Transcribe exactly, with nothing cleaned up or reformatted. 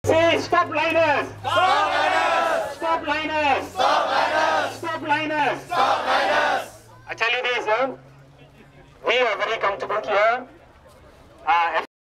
Say stop liners! Stop liners! Stop liners! Stop liners! Stop liners! Stop liners! I tell you this, huh? We are very comfortable here. Uh,